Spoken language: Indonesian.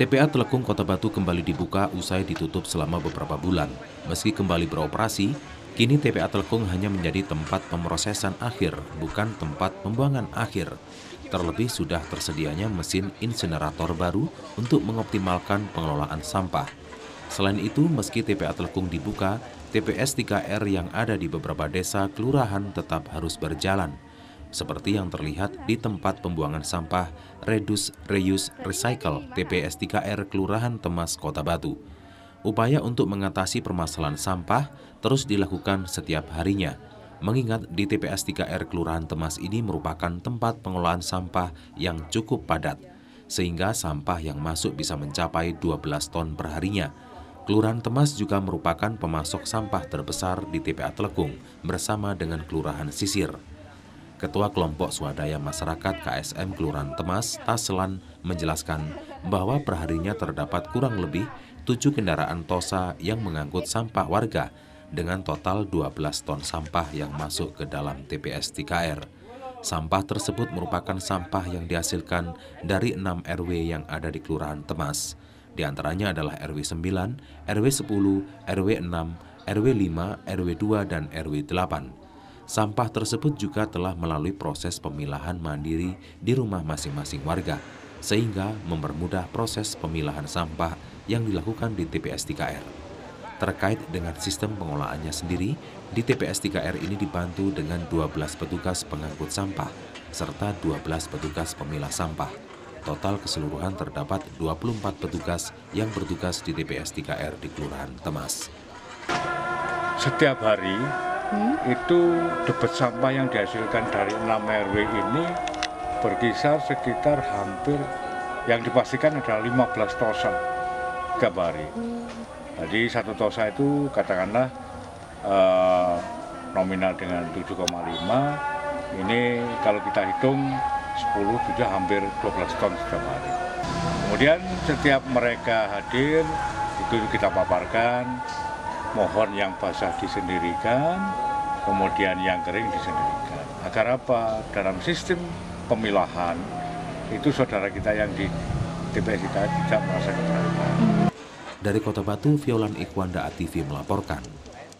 TPA Telekung Kota Batu kembali dibuka usai ditutup selama beberapa bulan. Meski kembali beroperasi, kini TPA Telekung hanya menjadi tempat pemrosesan akhir, bukan tempat pembuangan akhir. Terlebih sudah tersedianya mesin insinerator baru untuk mengoptimalkan pengelolaan sampah. Selain itu, meski TPA Telekung dibuka, TPS 3R yang ada di beberapa desa kelurahan tetap harus berjalan. Seperti yang terlihat di tempat pembuangan sampah Reduce, Reuse, Recycle TPS 3R Kelurahan Temas, Kota Batu. Upaya untuk mengatasi permasalahan sampah terus dilakukan setiap harinya, mengingat di TPS 3R Kelurahan Temas ini merupakan tempat pengelolaan sampah yang cukup padat, sehingga sampah yang masuk bisa mencapai 12 ton per harinya. Kelurahan Temas juga merupakan pemasok sampah terbesar di TPA Telekung bersama dengan Kelurahan Sisir. Ketua Kelompok Swadaya Masyarakat KSM Kelurahan Temas, Taslan, menjelaskan bahwa perharinya terdapat kurang lebih 7 kendaraan TOSA yang mengangkut sampah warga dengan total 12 ton sampah yang masuk ke dalam TPS 3R. Sampah tersebut merupakan sampah yang dihasilkan dari 6 RW yang ada di Kelurahan Temas. Di antaranya adalah RW 9, RW 10, RW 6, RW 5, RW 2, dan RW 8. Sampah tersebut juga telah melalui proses pemilahan mandiri di rumah masing-masing warga, sehingga mempermudah proses pemilahan sampah yang dilakukan di TPS 3R. Terkait dengan sistem pengolahannya sendiri, di TPS 3R ini dibantu dengan 12 petugas pengangkut sampah, serta 12 petugas pemilah sampah. Total keseluruhan terdapat 24 petugas yang bertugas di TPS 3R di Kelurahan Temas. Setiap hari, itu debit sampah yang dihasilkan dari 6 RW ini berkisar sekitar hampir yang dipastikan adalah 15 tosa tiap hari. Jadi satu tosa itu katakanlah nominal dengan 7,5, ini kalau kita hitung 10 sudah hampir 12 ton setiap hari. Kemudian setiap mereka hadir itu kita paparkan, mohon yang basah disendirikan, kemudian yang kering disendirikan. Agar apa? Dalam sistem pemilahan, itu saudara kita yang di TPS kita tidak merasa keberatan. Dari Kota Batu, Violan Ikwanda ATV melaporkan.